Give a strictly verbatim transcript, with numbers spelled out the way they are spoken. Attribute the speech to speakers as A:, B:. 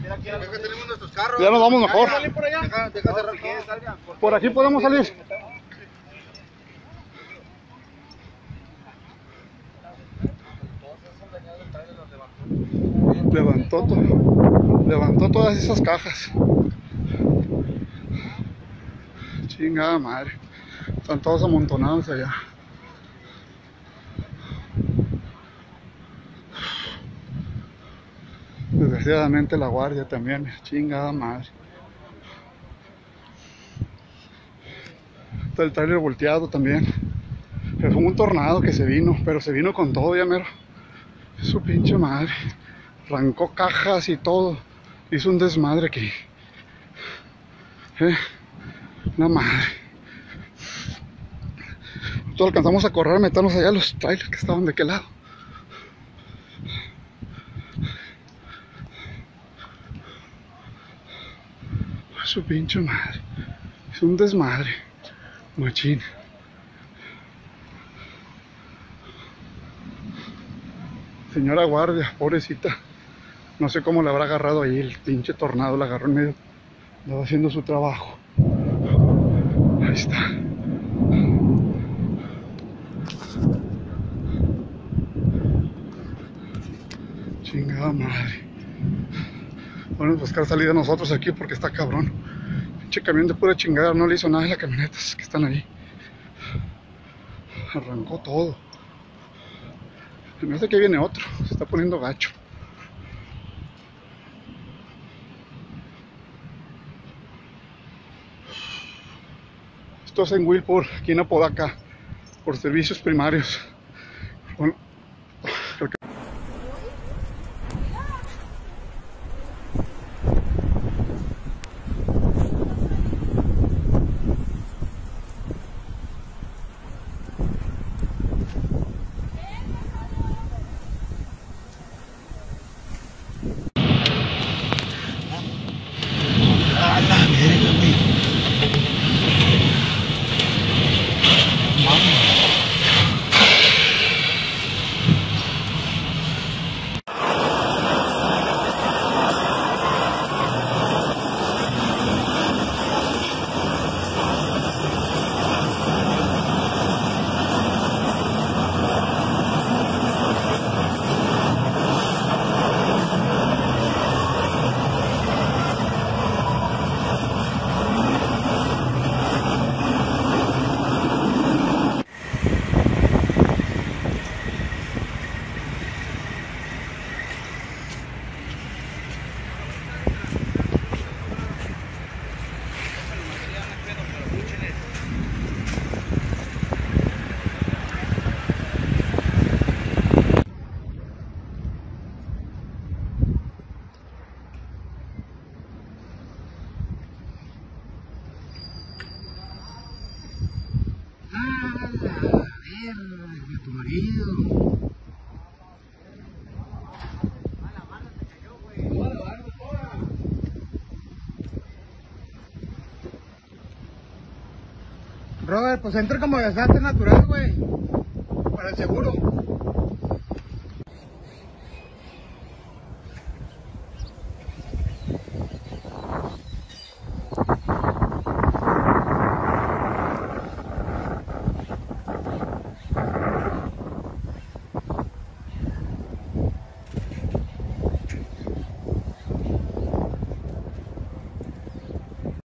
A: tenemos nuestros carros.
B: Ya nos vamos mejor.
A: Por allá. Deja, deja cerrar todo.
B: Por aquí podemos salir. Levantó todo. Levantó todas esas cajas. Chingada madre. Están todos amontonados allá. Desgraciadamente la guardia también. Chingada madre. Está el trailer volteado también. Fue un tornado que se vino, pero se vino con todo ya mero. Su pinche madre. Arrancó cajas y todo. Hizo un desmadre aquí. ¿Eh? Una madre. Nosotros alcanzamos a correr, a meternos allá a los trailers que estaban de aquel lado. Su pinche madre. Es un desmadre. Machín. Señora guardia, pobrecita. No sé cómo le habrá agarrado ahí. El pinche tornado la agarró en medio. Estaba haciendo su trabajo. Ahí está. Chingada madre. Vamos a buscar salida nosotros aquí porque está cabrón. Pinche camión de pura chingada, no le hizo nada a las camionetas que están ahí. Arrancó todo. Me parece que viene otro, se está poniendo gacho. Esto es en Wilpur, aquí en Apodaca, por servicios primarios. Bueno, creo que... tu marido. Robert, pues entra como desastre natural, güey. Para el seguro.